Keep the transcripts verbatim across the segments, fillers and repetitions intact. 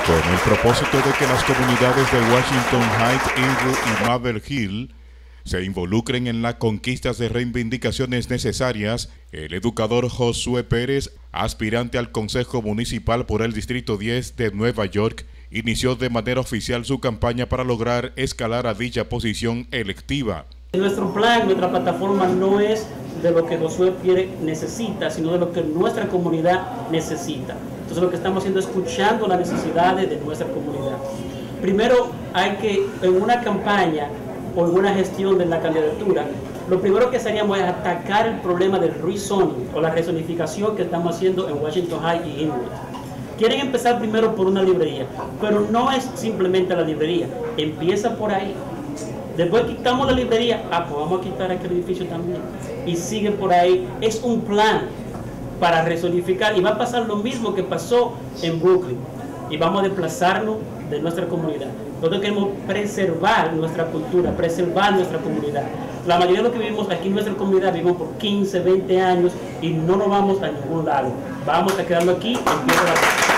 Con el propósito de que las comunidades de Washington Heights, Inglewood y Maple Hill se involucren en las conquistas de reivindicaciones necesarias, el educador Josué Pérez, aspirante al Consejo Municipal por el Distrito diez de Nueva York, inició de manera oficial su campaña para lograr escalar a dicha posición electiva. Nuestro plan, nuestra plataforma no es de lo que Josué Pérez necesita, sino de lo que nuestra comunidad necesita. Entonces lo que estamos haciendo es escuchando las necesidades de nuestra comunidad. Primero hay que, en una campaña o en una gestión de la candidatura, lo primero que haríamos es atacar el problema del rezoning o la rezonificación que estamos haciendo en Washington Heights y Inglewood. Quieren empezar primero por una librería, pero no es simplemente la librería, empieza por ahí. Después quitamos la librería, ah, pues vamos a quitar aquel edificio también. Y sigue por ahí. Es un plan para rezonificar y va a pasar lo mismo que pasó en Brooklyn. Y vamos a desplazarnos de nuestra comunidad. Nosotros queremos preservar nuestra cultura, preservar nuestra comunidad. La mayoría de los que vivimos aquí en nuestra comunidad vivimos por quince, veinte años y no nos vamos a ningún lado. Vamos a quedarnos aquí en Piedra Blanca.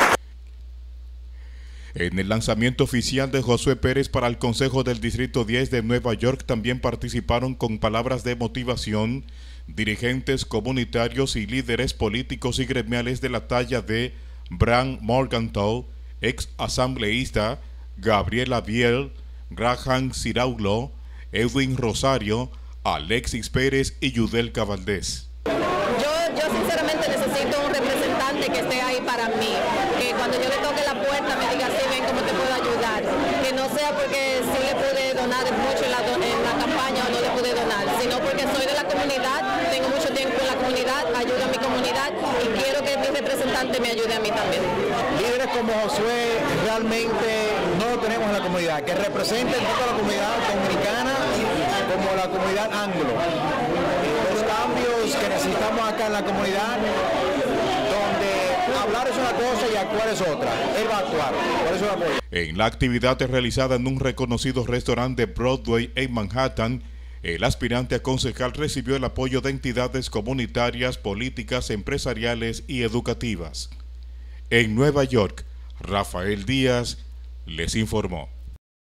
En el lanzamiento oficial de Josué Pérez para el Consejo del Distrito diez de Nueva York también participaron con palabras de motivación dirigentes comunitarios y líderes políticos y gremiales de la talla de Bram Morgenthau, ex asambleísta, Gabriela Biel, Graham Ciraulo, Edwin Rosario, Alexis Pérez y Yudelka Valdés. Yo, yo sinceramente necesito un representante que esté ahí para mí, que cuando yo le toque la puerta me diga, sí, ven, ¿cómo te puedo ayudar? Que no sea porque sí le pude donar mucho en la, en la campaña o no le pude donar, sino porque soy de la comunidad, tengo mucho tiempo en la comunidad, ayudo a mi comunidad y quiero que mi representante me ayude a mí también. Líderes como Josué realmente no lo tenemos en la comunidad, que representen tanto a la comunidad dominicana como la comunidad anglo. Los cambios que necesitamos acá en la comunidad, donde hablar es una cosa y actuar es otra. Él va a actuar, por eso lo apoyo. En la actividad realizada en un reconocido restaurante de Broadway en Manhattan, el aspirante a concejal recibió el apoyo de entidades comunitarias, políticas, empresariales y educativas. En Nueva York, Rafael Díaz les informó.